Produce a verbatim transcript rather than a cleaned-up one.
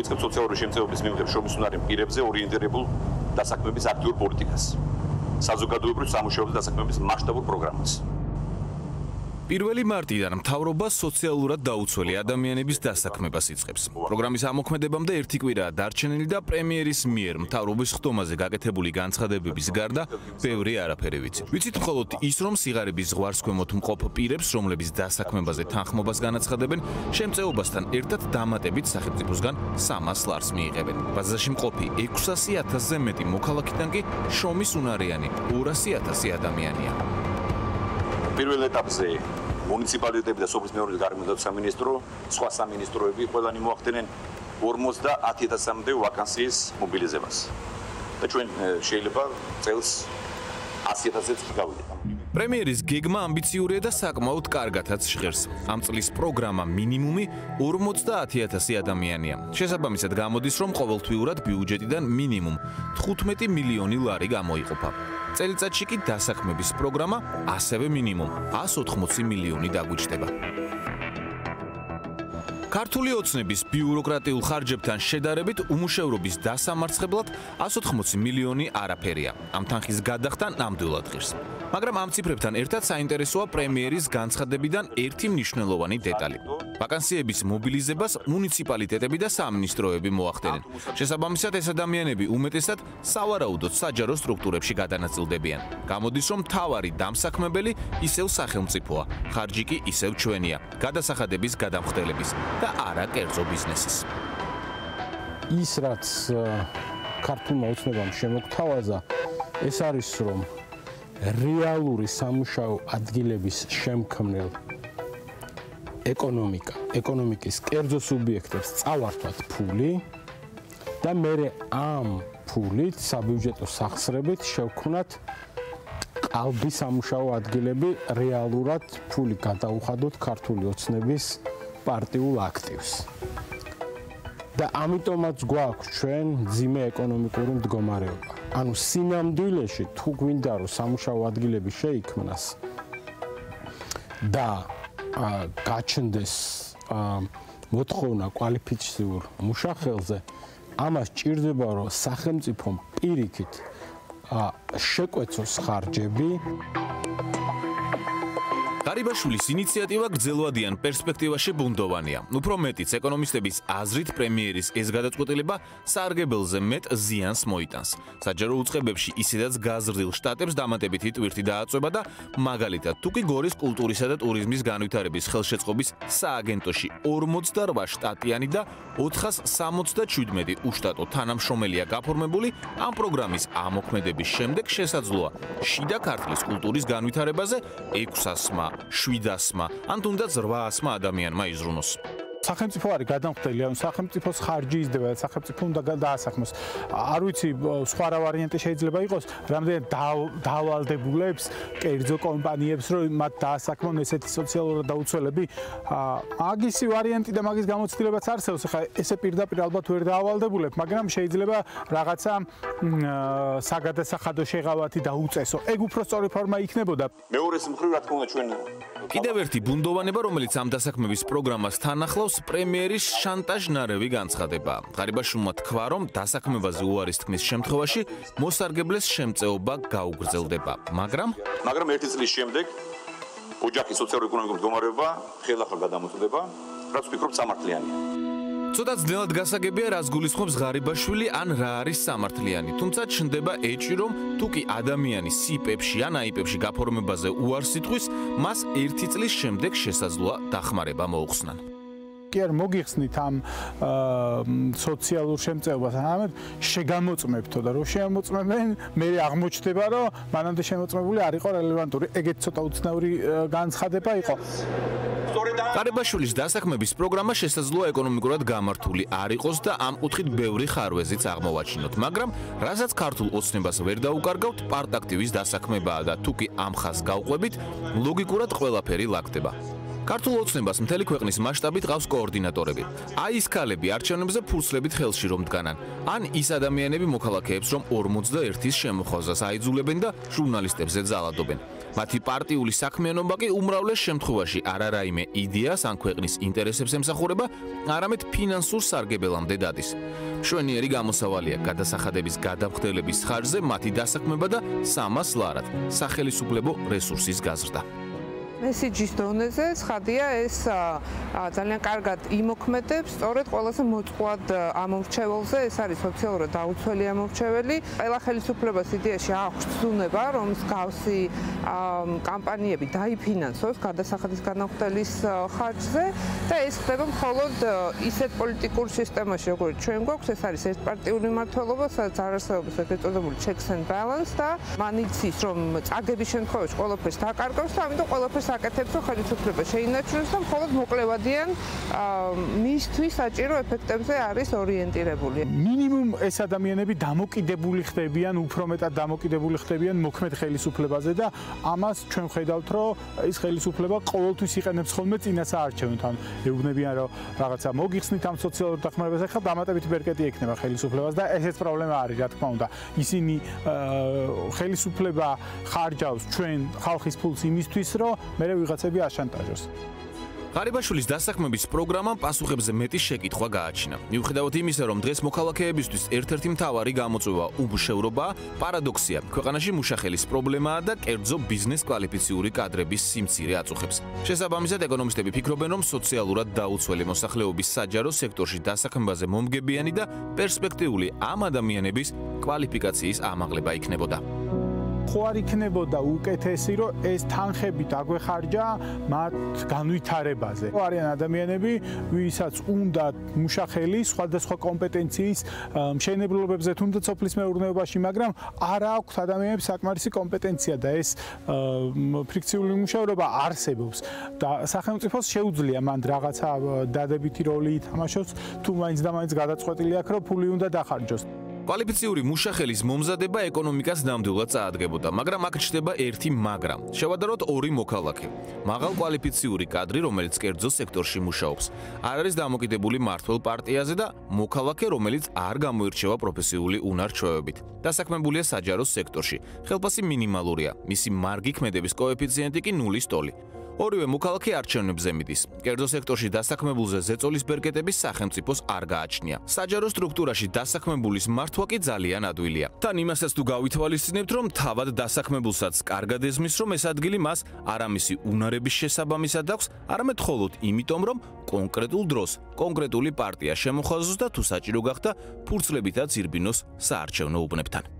იწყებს სოციალური შემწეობის მიმღებ შრომის უნარი პირებზე ორიენტირებულ დასაქმების აქტიურ პოლიტიკას. საზოგადოებრივ სამუშაოზე დასაქმების მასშტაბურ პროგრამას. პირველი მარტიდან მთავრობა სოციალურად დაუცველი ადამიანების დასაქმებას იწყებს. პროგრამის ამოქმედებამდე ერთი კვირაა დარჩენილი და პრემიერის მიერ მთავრობის ხდომაზე გაკეთებული განცხადებების გარდა ბევრი არაფერი ვიცით. ვიცით მხოლოდ ის, რომ სიღარიბის ზღვარს ქვემოთ მყოფ პირებს, რომლების დასაქმებაზე თანხმობას განაცხადებენ, შემწეობასთან ერთად დამატებით სახელმწიფოსგან სამას ლარს მიიღებენ. ბაზაში მყოფი ექვსასი ათასზე მეტი მოქალაქიდან კი შრომის უნარიანი ორასი ათასი ადამიანია. პირველ ეტაპზე მუნიციპალიტეტები და სოფლის მეურნეობის გარემოდაცვის სამინისტრო, სხვა სამინისტროები ყველანი მოახდენენ ორმოცდაათი ათასამდე ვაკანსიის მობილიზებას. და ჩვენ შეიძლება წელს ასი ათასზეც გავიდეთ. პრემიერის გეგმა ამბიციურია და საკმაოდ კარგათაც ჟღერს. ამ წლის პროგრამა მინიმუმი ორმოცდაათი ათასი ადამიანია. შესაბამისად გამოდის, რომ ყოველთვიურად ბიუჯეტიდან მინიმუმ თხუთმეტი მილიონი ლარი გამოიყოფა. წელიწადში კი დასაქმების პროგრამა ასევე მინიმუმ ას ოთხმოცი მილიონი დაგვიჭდება. ქართული ოცნების ბიუროკრატიულ ხარჯებთან შედარებით უმუშევრობის დასამარცხებლად ას ოთხმოცი მილიონი არაფერია. ამ თანხის გადახდა ნამდვილად ღირს. მაგრამ ამ ციფრებთან ერთად საინტერესოა პრემიერის განცხადებიდან ერთი მნიშვნელოვანი დეტალი. ვაკანსიების მობილიზებას მუნიციპალიტეტები და სამინისტროები მოახდენენ. შესაბამისად, ეს ადამიანები უმეტესად სავარაუდოდ საჯარო სტრუქტურებში გადანაწილდებიან. გამოდის, რომ მთავარი დამსაქმებელი ისევ სახელმწიფოა, ხარჯი კი ისევ ჩვენია, გადასახადების გადამხდელების და არა კერძო ბიზნესის. ის რაც ქართულმა ოცნებამ შემოგთავაზა, ეს არის რომ რეალური სამუშაო ადგილების შემქმნელ ეკონომიკა, ეკონომიკის კერძო სუბიექტებს წავართვათ ფული და მერე ამ ფულით საბიუჯეტო სახსრებით შევქმნათ ყალბი სამუშაო ადგილები, რეალურად ფული გადაუხადოთ ქართული ოცნების პარტიულ აქტივს. და ამიტომაც გვაქვს ჩვენ ძიმე ეკონომიკური მდგომარეობა. ანუ სინამდვილეში თუ გვინდა რომ სამუშაო ადგილები შეიქმნას და გაჩნდეს მოთხოვნა კვალიფიციურ მუშახელზე, ამას ჭირდება რომ სახელმწიფომ პირიქით შეკვეცოს ხარჯები. გარიბაშვილის ინიციატივა გრძელვადიან პერსპექტივაში ბუნდოვანია. უფრო მეტიც, ეკონომისტების აზრით პრემიერის ეს გადაწყვეტილება სარგებელზე მეტ ზიანს მოიტანს. საჯარო უწყებებში ისედაც გაზრდილ შტატებს დამატებითი ტვირთი დააწვება და მაგალითად, თუ კი გორის კულტურისა და ტურიზმის განვითარების ხელშეწყობის სააგენტოში ორმოცდარვა შტატიანი და ოთხას სამოცდაშვიდმეტი უშტატო თანამშრომელია გაფორმებული, ამ პროგრამის ამოქმედების შემდეგ შესაძლოა შიდა ქართლის კულტურის განვითარებაზე ექვსასმა შვიდასმა ან თუნდაც რვაასმა ადამიანმა იზრუნოს. სახელმწიფო არის გადამხდელი, ანუ სახელმწიფოს ხარჯი იზრდება და სახელმწიფო უნდა დაასაქმოს. არ ვიცი, სხვა რა ვარიანტი შეიძლება იყოს, რამდენად დავალდებულებს, კერძო კომპანიებს, რომ მათ დაასაქმონ ესეთი სოციალურად დაუცველები. მაგისი ვარიანტი და მაგის გამოცდილებაც არსებობს. ხა ესე პირდაპირ ალბათ ვერ დაავალდებულებ, მაგრამ შეიძლება რაღაცა საგადასახადო შეღავათი დაუწესო. ეგ უფრო სწორი ფორმა იქნებოდა. მეორეს მხრივ რა თქმა უნდა ჩვენ კიდევ ერთი ბუნდოვანება, რომელიც ამ დასაქმების პროგრამას თან ახლავს, პრემიერის შანტაჟნარევი განცხადება. ღარიბაშვილმა თქვა, რომ დასაქმებაზე უარის თქმის შემთხვევაში მოსარგებლეს შემწეობა გაუგრძელდება, მაგრამ მაგრამ ერთი წლის შემდეგ ოჯახის სოციალურ-ეკონომიკური მდგომარეობა ხელახლა გადამოწდება, რაც ვფიქრობ სამართლიანია. ცოტა ძნელად გასაგებია, რას გულისხმობს ღარიბაშვილი ან რა არის სამართლიანი. თუმცა ჩნდება ეჭი, რომ თუ კი ადამიანი სიპებში ან აიპებში გაფორმებაზე უარს იტყვის, მას ერთი წლის შემდეგ შესაძლოა დახმარება მოუხსნან. კი არ მოგიხსნით ამ სოციალურ შემწეობას, ამათ შეგამოწმებთო და რო შემოწმებენ, მე აღმოჩნდება, რომ მანამდე შემოწმებული არ იყო რელევანტური. ეგეთ ცოტა უცნაური განცხადება იყო. ღარიბაშვილის დასაქმების პროგრამა შესაძლოა ეკონომიკურად გამართული არ იყოს და ამ კუთხით ბევრი ხარვეზიც აღმოვაჩინოთ, მაგრამ რასაც ქართულ ოცნებას ვერ დაუკარგავთ, პარტაქტივის დასაქმებაა და თუ კი ამ ხაზს გავყვებით, ლოგიკურად ყველაფერი ლაგდება. ქართულ ოცნებას მთელი ქვეყნის მასშტაბით ყავს კოორდინატორები. აი ის ქალები არჩევნებზე ფურცლებით ხელში რომ დგანან, ან ის ადამიანები მოქალაქეებს რომ ორმოცდაერთის შემოხაზას აიძულებენ და ჟურნალისტებზე ძალადობენ. მათი პარტიული საქმიანობა კი უმრავლეს შემთხვევაში არა რაიმე იდეას ან ქვეყნის ინტერესებს ემსახურება, არამედ ფინანსურ სარგებელამდე დადის. მშვენიერი გამოსავალია გადასახადების გადამხდელების ხარჯზე მათი დასაქმება და სამას ლარად სახელისუფლებო რესურსის გაზრდა. მესიჯის დონეზე ცხადია ეს ძალიან კარგად იმოქმედებს სწორედ ყველაზე მოწყვლად ამორჩეველზე, ეს არის სოციალურად დაუცველი ამორჩეველი. ყველა ხელისუფლებას იდეაში აქვს ცდუნება, რომ მსგავსი კამპანიები დაიფინანსოს გადასახადის განახდელის ხარჯზე და ეს ხდება მხოლოდ ისეთ პოლიტიკურ სისტემაში, როგორც ჩვენ გვაქვს, ეს არის ერთპარტიული მმართველობა, სადაც არ არსებობს ეგრეთ წოდებული checks and balance და მან იცის, რომ წაგების შემთხვევაში ყველაფერს დაკარგავს და ამიტომ ყველაფერს აკეთებს, რომ ხელისუფლება შეინარჩუნოს და მხოლოდ მოკლევადიან მისთვის საჭირო ეფექტებზე არის ორიენტირებული. მინიმუმ ეს ადამიანები დამოკიდებული ხდებიან, უფრო მეტად დამოკიდებული ხდებიან მოქმედ ხელისუფლებაზე და ამას ჩვენ ვხედავთ, რომ ის ხელისუფლება ყოველთვის იყენებს ხოლმე წინასაარჩევნთან. ეუბნებიან, რომ რაღაცა მოგიხსნით ამ სოციალურ დახმარებას, ახლა დამატებითი ბერკეტი ექნება ხელისუფლებას და ესეც პრობლემა არის, რა თქმა უნდა. ისინი ხელისუფლება ხარჯავს ჩვენ ხალხის ფულს იმისთვის, რომ მერე ვიღაცები აშანტაჟოს. ღარიბაშვილის დასაქმების პროგრამამ პასუხებზე მეტი შეკითხვა გააჩინა. მიუხედავად იმისა, რომ დღეს მოქალაქეებისთვის ერთ-ერთი მთავარი გამოწვევა უმუშევრობაა, პარადოქსია, ქვეყანაში მუშახელის პრობლემაა და კერძო ბიზნეს კვალიფიციური კადრების სიმცირე აწუხებს. შესაბამისად, ეკონომისტები ფიქრობენ, რომ სოციალურად დაუცველი მოსახლეობის საჯარო სექტორში დასაქმებაზე მომგებიანი და პერსპექტიული ამ ადამიანების კვალიფიკაციის ამაღლება იქნებოდა. ხო არ იქნებოდა უკეთესი, რომ ეს თანხები დაგვეხარჯა მათ განვითარებაზე. არიან ადამიანები, ვისაც უნდა მუშახელი სხვადასხვა კომპეტენციის მშენებლობებზე თუნდაც სოფლის მეურნეობაში, მაგრამ არ აქვს ადამიანებს საკმარისი კომპეტენცია და ეს ფრიქციული მუშაობა არსებობს. და სახელმწიფოს შეუძლია მან რაღაცა დადებითი როლი ითამაშოს, თუ მაინც და მაინც გადაწყვეტილი აქვს, რომ ფული უნდა დახარჯოს. კვალიფიციური მუშახელის მომზადება ეკონომიკას ნამდვილად წაადგებოდა, მაგრამ აქ ჩნდება ერთი მაგრამ. შევადაროთ ორი მოქალაქე. მაღალ კვალიფიციური კადრი, რომელიც კერძო სექტორში მუშაობს, არ არის დამოკიდებული მმართველ პარტიაზე და მოქალაქე, რომელიც არ გამოირჩევა პროფესიული უნარ-ჩვევებით. დასაქმებულია საჯარო სექტორში. ხელფასი მინიმალურია, მისი მარგი ქმედების კოეფიციენტი კი ნულის ტოლი. ორივე მოქალაქე არჩევნებზე მიდის. კერძო სექტორში დასაქმებულზე ზეწოლის ბერკეტების სახელმწიფოს არ გააჩნია. საჯარო სტრუქტურაში დასაქმებულის მართვა კი ძალიან ადვილია. თან იმასაც თუ გავითვალისწინებთ, რომ თავად დასაქმებულსაც კარგად ეზმის, რომ ეს ადგილი მას არა მისი უნარების შესაბამისად აქვს, არამედ მხოლოდ იმიტომ, რომ კონკრეტულ დროს კონკრეტული პარტია შემოხაზოს და თუ საჭირო გახდა, ფურცლებითაც ირბინოს საარჩევნო უბნებთან.